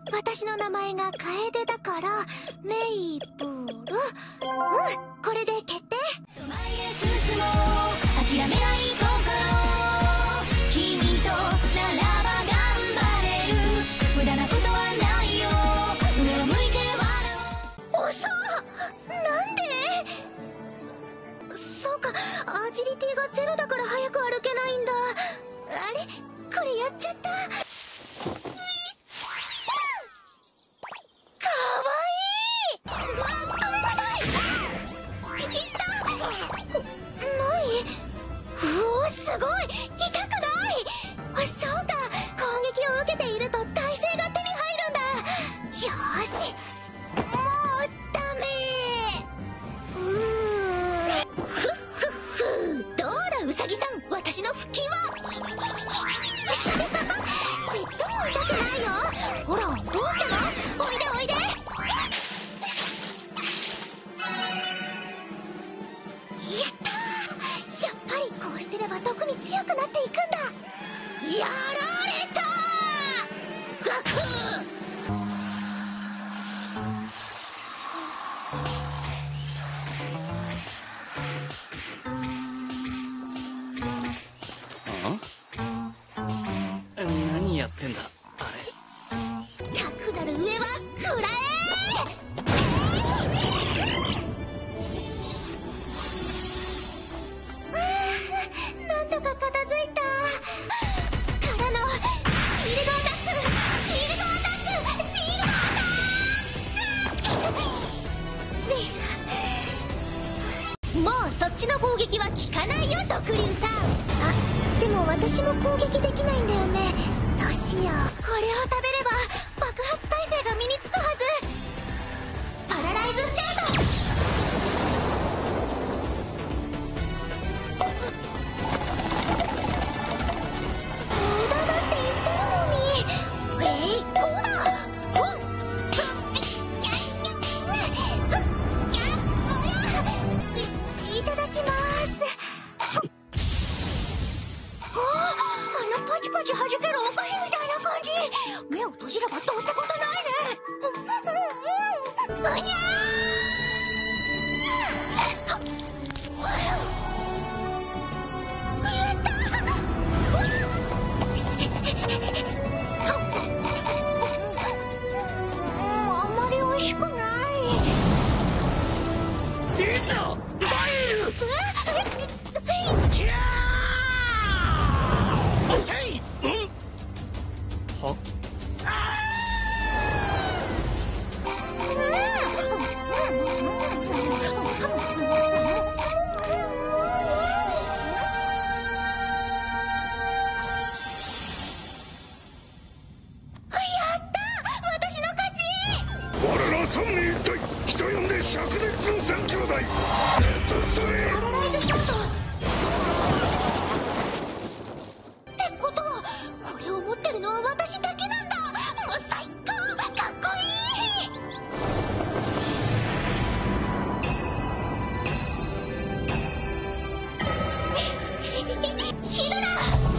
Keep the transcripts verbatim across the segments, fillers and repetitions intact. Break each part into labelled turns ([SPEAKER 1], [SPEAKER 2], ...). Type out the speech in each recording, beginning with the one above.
[SPEAKER 1] 私の名前が楓だからメイプル。うん、これで決定。前へ進もう諦めない心、君とならば頑張れる、無駄なことはないよ、上を向いて笑おう。遅っ、なんで？そうか、アジリティがゼロだから早く歩けないんだ。あれ、これやっちゃった。すごい痛くない。そうか、攻撃を受けていると耐性が手に入るんだ。よーし、もうダメ。うーん、ふっふっふ。どうだウサギさん、私の腹筋はちっとも痛くないよ。ほら、どうしたの？おいでおいで。してれば特に強くなっていくんだ。やられたガク。
[SPEAKER 2] あ？何やってんだあれ。
[SPEAKER 1] かくなる上は食らえ。なんとか片付いた。からのシールドアタック、シールドアタック、シールドアタック。もうそっちの攻撃は効かないよ、毒竜さん。あ、でも私も攻撃できないんだよね。どうしよう。これを食べれば爆発耐性が身につくはず。パラライズシャート。目を閉じればどうってことないね。うにゃー。やったー。あんまり美味しくない。
[SPEAKER 2] いざ参る。キャー。おっしゃい。うん。は？
[SPEAKER 3] 三名一体、人呼んで灼熱の三兄弟。ずっとそれ。
[SPEAKER 1] パラライズショットってことは、これを持ってるのは私だけなんだ。もう最高、かっこいい。ヒドラ。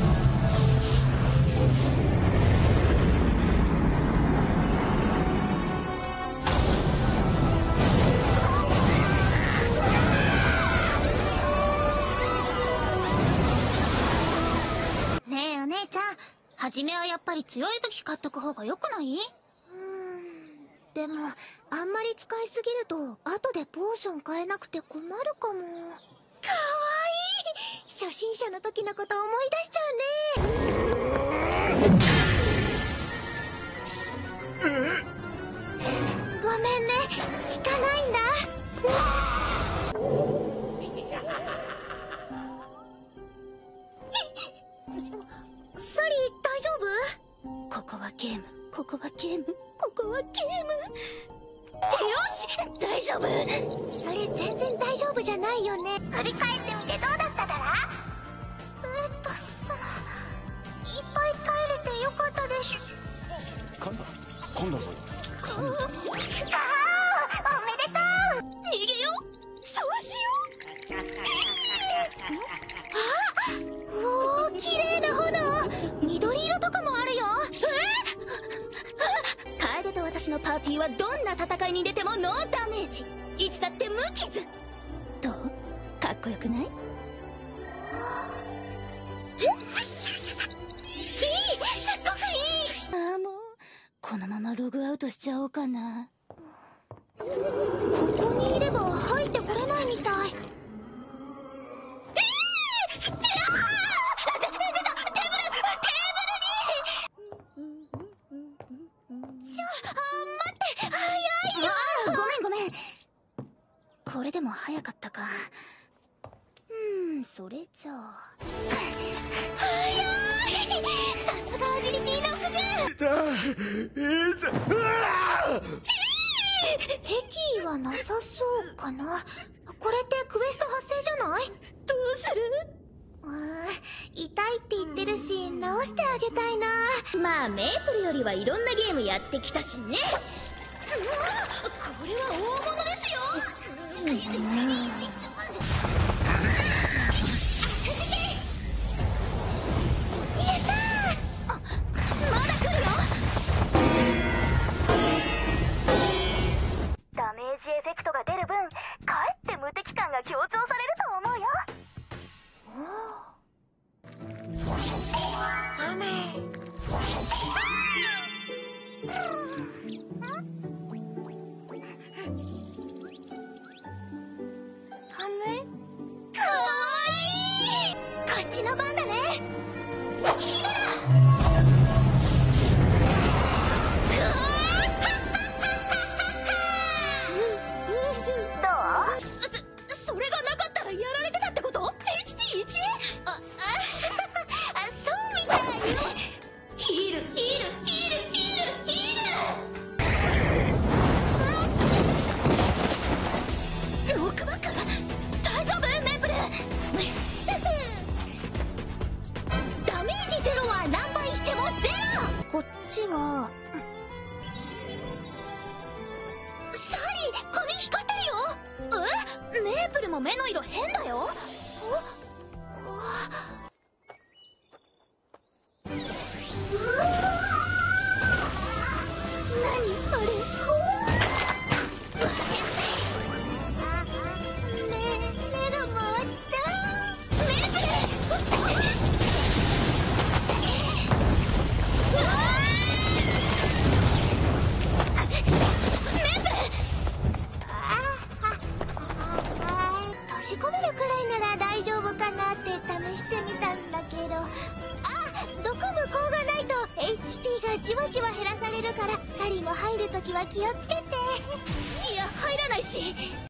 [SPEAKER 1] 初めはやっぱり強い武器買っとく方がよくない？うーん、でもあんまり使いすぎると後でポーション買えなくて困るかも。かわいい。初心者の時のこと思い出しちゃうね。ごめんね、効かないんだ。サリー、大丈夫？ここはゲーム、ここはゲーム、ここはゲーム。よし、大丈夫。それ全然大丈夫じゃないよね。振り返ってみてどうだっただら？えっと、いっぱい耐えれてよかったです。
[SPEAKER 3] 噛んだ、噛んだぞ。噛んだ。
[SPEAKER 1] ああ、おめでとう。逃げよう。そうしよう。あ、おお、綺麗な炎。緑色とかもあるよ。えっ？楓、 私のパーティーはどんな戦いに出てもノーダメージ、いつだって無傷。どう？かっこよくない？いい、すっごくいい。ああ、もうこのままログアウトしちゃおうかな。ここにいれば入ってこれないみたい。えー、えー、あー、で出た、テーブル、テーブルに。ちょ、あ、待って、早いよ。あ、ごめんごめん。これでも早かったか。うーん、それじゃあ早い。さすがアジリティろくじゅう。
[SPEAKER 3] いたいた、うわー。
[SPEAKER 1] 敵意はなさそうかな。これってクエスト発生じゃない？どうする？ああ、痛いって言ってるし直してあげたいな。まあメープルよりはいろんなゲームやってきたしね。うわ、これは大物ですよ。うん、よいしょ。やったー。あ、まだ来るの？ダメージエフェクトが出る分、かえって無敵感が強調されると思うよ。ダメ。かわいい。こっちの番だね。ヒドラ。それがなかったらやられてたってこと？ エイチピーいち？ あ、あ、そうみたい。ヒール、ヒール、ヒール、ヒール、ヒール。ロックバック？大丈夫？メープル。ダメージゼロは何倍してもゼロ。こっちはサリー、髪光ってるよ。え？メープルも目の色変だよ。何あれ？目、目が回った。メープル！うわー！メープル！閉じ込めるくらいなら大丈夫かなって試してみたんだけど、あ、毒無効がないと エイチピー がじわじわ減らされるから、サリも入るときは気をつけて。いや、入らないし。